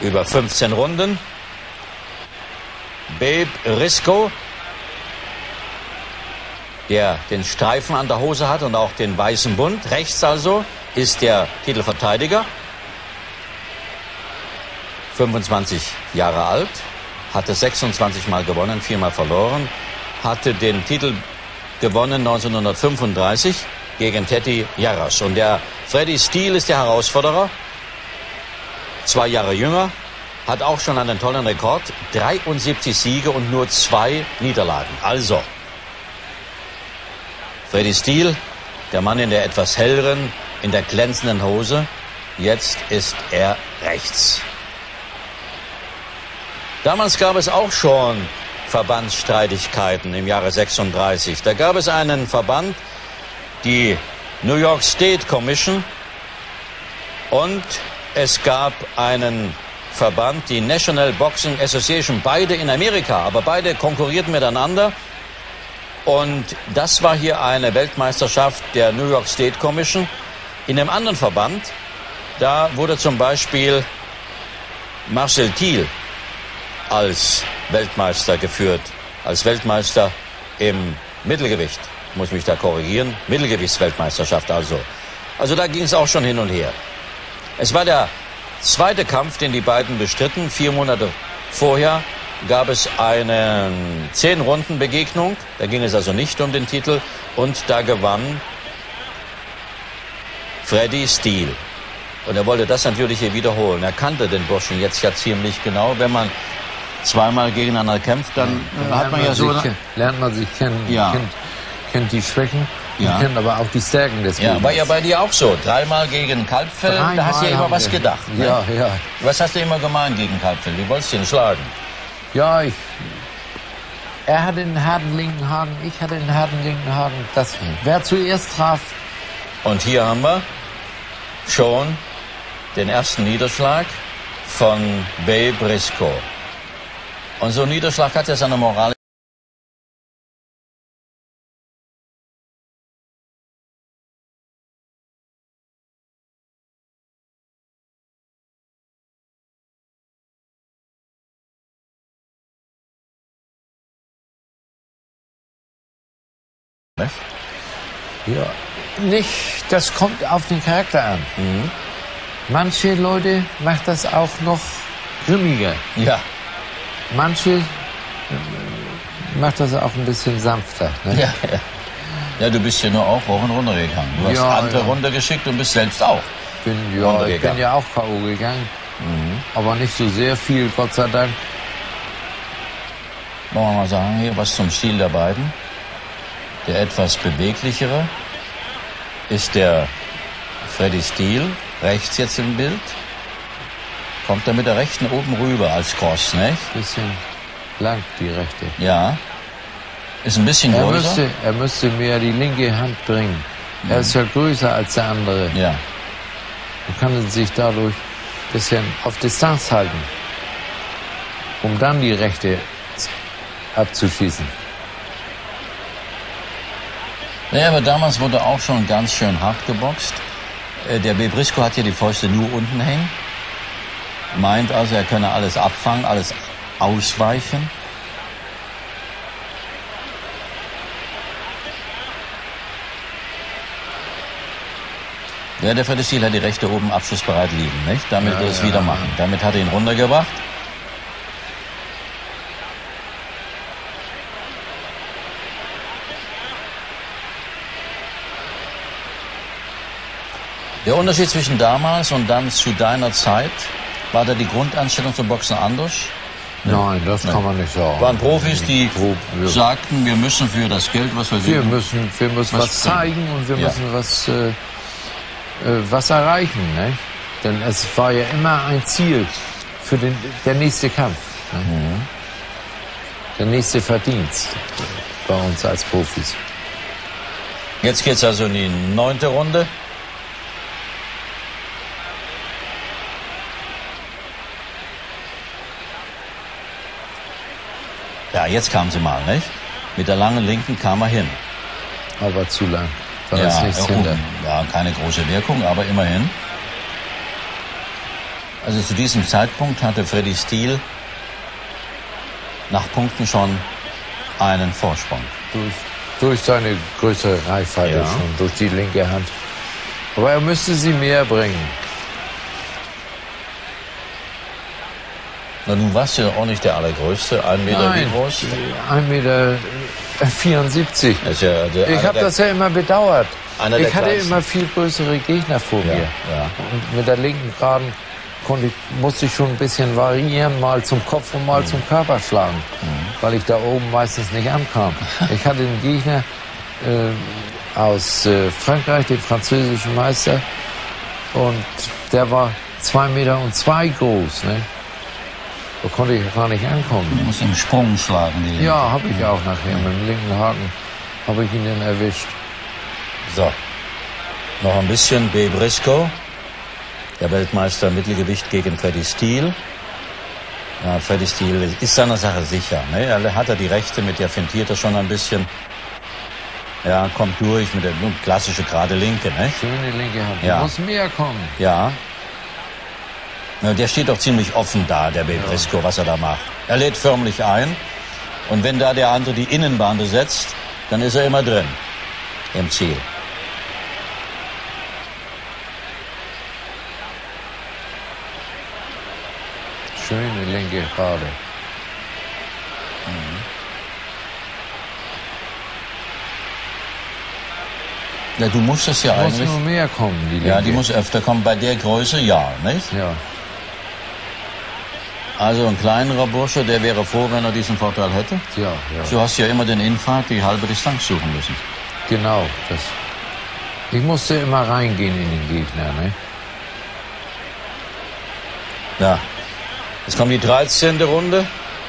über 15 Runden. Babe Risko, der den Streifen an der Hose hat und auch den weißen Bund. Rechts also ist der Titelverteidiger. 25 Jahre alt, hatte 26 Mal gewonnen, 4 Mal verloren, hatte den Titel gewonnen 1935 gegen Teddy Jarras. Und der Freddie Steele ist der Herausforderer, 2 Jahre jünger, hat auch schon einen tollen Rekord, 73 Siege und nur 2 Niederlagen. Also, Freddie Steele, der Mann in der etwas helleren, in der glänzenden Hose, jetzt ist er rechts. Damals gab es auch schon Verbandsstreitigkeiten im Jahre 36. Da gab es einen Verband, die New York State Commission, und es gab einen Verband, die National Boxing Association, beide in Amerika, aber beide konkurrierten miteinander. Und das war hier eine Weltmeisterschaft der New York State Commission. In einem anderen Verband, da wurde zum Beispiel Marcel Thiel als Weltmeister geführt, als Weltmeister im Mittelgewicht. Ich muss mich da korrigieren, Mittelgewichtsweltmeisterschaft also. Also da ging es auch schon hin und her. Es war der zweite Kampf, den die beiden bestritten. 4 Monate vorher gab es eine 10-Runden-Begegnung. Da ging es also nicht um den Titel. Und da gewann Freddie Steele. Und er wollte das natürlich hier wiederholen. Er kannte den Burschen jetzt ja ziemlich genau. Wenn man zweimal gegeneinander kämpft, dann hat man ja so... Lernt man sich kennen, ja. kennt die Schwächen, ja. Kennt aber auch die Stärken des Gegners. Ja, war ja bei dir auch so. 3-mal gegen Kalbfell, da hast du ja immer was gedacht. Ne? Ja, ja. Was hast du immer gemeint gegen Kalbfell? Wie wolltest du ihn schlagen? Ja, er hatte einen harten linken Haken, ich hatte einen harten linken Haken. Das, wer zuerst traf. Und hier haben wir schon den ersten Niederschlag von Babe Risko. Und so ein Niederschlag hat ja seine Moral. Ja, nicht, das kommt auf den Charakter an. Mhm. Manche Leute macht das auch noch grimmiger. Ja. Manche macht das auch ein bisschen sanfter. Ne? Ja, ja. Ja, du bist ja nur auch hoch und runter gegangen. Du hast andere runtergeschickt und bist selbst auch. Ich bin ja auch K.O. gegangen. Mhm. Aber nicht so sehr viel, Gott sei Dank. Wollen wir mal sagen, hier was zum Stil der beiden. Der etwas beweglichere ist der Freddie Steele, rechts jetzt im Bild. Kommt er mit der rechten oben rüber als Cross, nicht? Bisschen lang, die rechte. Ja. Ist ein bisschen größer. Er müsste mehr die linke Hand bringen. Er ist ja größer als der andere. Ja. Und kann sich dadurch ein bisschen auf Distanz halten, um dann die rechte abzuschießen. Naja, aber damals wurde auch schon ganz schön hart geboxt. Der Babe Risko hat hier die Fäuste nur unten hängen. Meint also, er könne alles abfangen, alles ausweichen. Ja, der Freddie Steele hat die rechte oben abschlussbereit liegen, nicht? Damit wird es wieder machen. Damit hat er ihn runtergebracht. Der Unterschied zwischen damals und dann zu deiner Zeit, war da die Grundeinstellung zum Boxen anders? Nein, das kann man nicht sagen. Waren Profis, die sagten, wir müssen für das Geld, was wir müssen was zeigen und wir müssen was erreichen. Ne? Denn es war ja immer ein Ziel für der nächste Kampf. Ne? Mhm. Der nächste Verdienst bei uns als Profis. Jetzt geht's also in die 9. Runde. Ja, jetzt kam sie mal, nicht? Mit der langen linken kam er hin. Aber zu lang. Da ist nichts hinter. Ja, keine große Wirkung, aber immerhin. Also zu diesem Zeitpunkt hatte Freddie Steele nach Punkten schon einen Vorsprung. Durch seine größere Reichweite schon, durch die linke Hand. Aber er müsste sie mehr bringen. Na, nun warst du ja auch nicht der Allergrößte. 1 Meter Nein, wie groß? 1,74 Meter. Ist ja Ich habe das ja immer bedauert. Ich hatte kleinsten. immer viel größere Gegner vor mir. Ja. Und mit der linken Geraden musste ich schon ein bisschen variieren, mal zum Kopf und mal zum Körper schlagen, weil ich da oben meistens nicht ankam. Ich hatte einen Gegner aus Frankreich, den französischen Meister, und der war 2,2 Meter groß. Ne? Da konnte ich gar nicht ankommen. Du musst im Sprung schlagen. Ja, habe ich auch nachher. Mit dem linken Haken habe ich ihn dann erwischt. So, noch ein bisschen Babe Risko, der Weltmeister im Mittelgewicht gegen Freddie Steele. Ja, Freddie Steele ist seiner Sache sicher. Ne? Er hat die Rechte, mit der fintiert er schon ein bisschen. Ja, kommt durch mit der klassische gerade Linke. Ne? Schöne linke Hand. Ja. Muss mehr kommen. Ja. Na, der steht doch ziemlich offen da, der Babe Risko, was er da macht. Er lädt förmlich ein. Und wenn da der andere die Innenbahn besetzt, dann ist er immer drin im Ziel. Schöne linke Gerade. Ja, du musst es ja Muss eigentlich. nur mehr kommen, die linke. Ja, die muss öfter kommen. Bei der Größe ja, nicht? Ja. Also ein kleinerer Bursche, der wäre froh, wenn er diesen Vorteil hätte. Ja. Du hast ja immer den Infight, die halbe Distanz suchen müssen. Genau. Ich musste immer reingehen in den Gegner. Ne? Ja. Jetzt kommt die 13. Runde.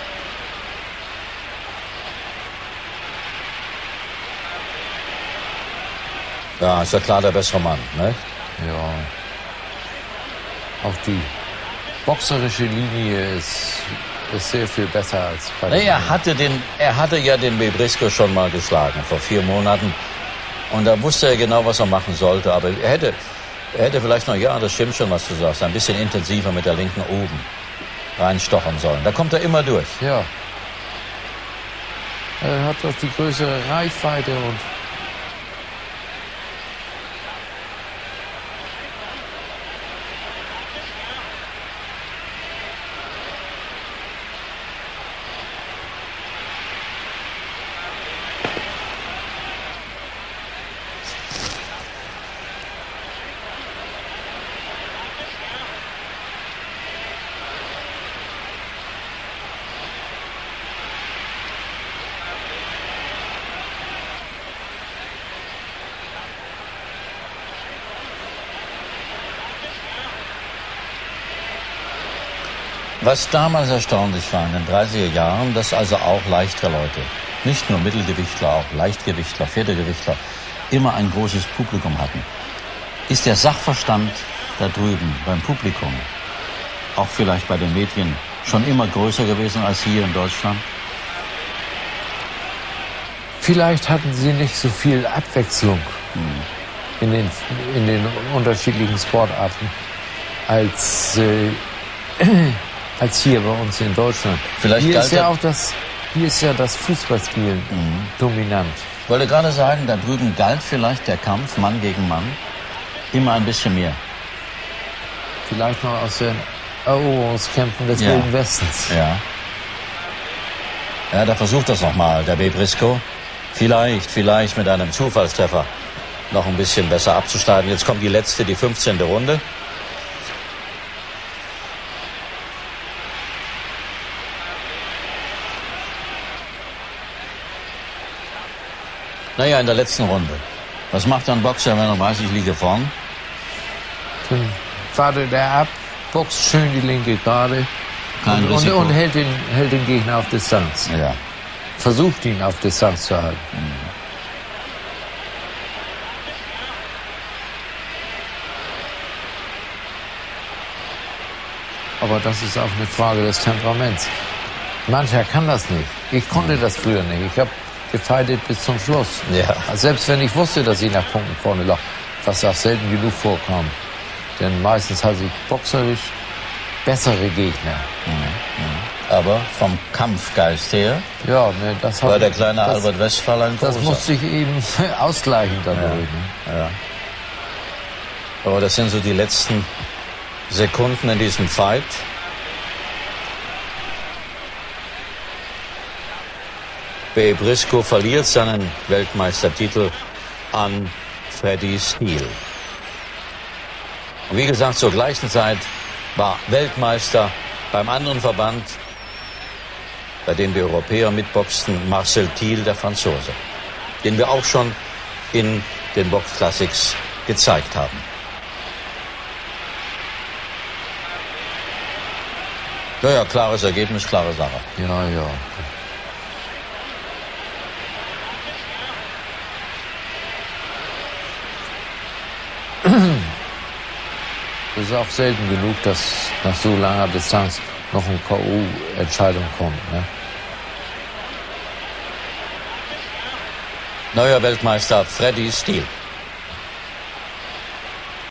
Ja, ist ja klar der bessere Mann, ne? Ja. Auch die boxerische Linie ist sehr viel besser als bei Nee, er hatte ja den Babe Risko schon mal geschlagen, vor 4 Monaten. Und da wusste er genau, was er machen sollte. Aber er hätte vielleicht noch, ja, das stimmt schon, was du sagst, ein bisschen intensiver mit der linken oben reinstochern sollen. Da kommt er immer durch. Ja. Er hat doch die größere Reichweite und Was damals erstaunlich war in den 30er Jahren, dass also auch leichtere Leute, nicht nur Mittelgewichtler, auch Leichtgewichtler, Federgewichtler, immer ein großes Publikum hatten. Ist der Sachverstand da drüben beim Publikum, auch vielleicht bei den Medien, schon immer größer gewesen als hier in Deutschland? vielleicht hatten sie nicht so viel Abwechslung in den unterschiedlichen Sportarten als hier bei uns in Deutschland. Vielleicht Hier ist ja das Fußballspielen dominant. Ich wollte gerade sagen, da drüben galt vielleicht der Kampf Mann gegen Mann immer ein bisschen mehr. Vielleicht noch aus den Eroberungskämpfen des Wilden Westens. Ja. Ja, da versucht das nochmal, der Babe Risko. Vielleicht mit einem Zufallstreffer noch ein bisschen besser abzuschneiden. Jetzt kommt die letzte, die 15. Runde. Naja, in der letzten Runde. Was macht ein Boxer, wenn er weiß, ich liege vorn? Dann wartet er ab, boxt schön die linke Gerade Kein Risiko. und hält den Gegner auf Distanz. Ja. Versucht ihn auf Distanz zu halten. Aber das ist auch eine Frage des Temperaments. Mancher kann das nicht. Ich konnte das früher nicht. Ich habe gefeitet bis zum Schluss. Ja. Selbst wenn ich wusste, dass ich nach Punkten vorne lag, was auch selten genug vorkam. Denn meistens hatte ich boxerisch bessere Gegner. Aber vom Kampfgeist her Ja, ne, das war hat, der kleine das, Albert Westphal ein das großer. musste ich eben ausgleichen dadurch. Ne? Ja. Aber das sind so die letzten Sekunden in diesem Fight. Babe Risko verliert seinen Weltmeistertitel an Freddie Steele. Und wie gesagt, zur gleichen Zeit war Weltmeister beim anderen Verband, bei dem die Europäer mitboxten, Marcel Thiel, der Franzose, den wir auch schon in den Box Classics gezeigt haben. Ja, klares Ergebnis, klare Sache. Ja, ja. Es ist auch selten genug, dass nach so langer Distanz noch eine K.O.-Entscheidung kommt. Ne? Neuer Weltmeister Freddie Steele.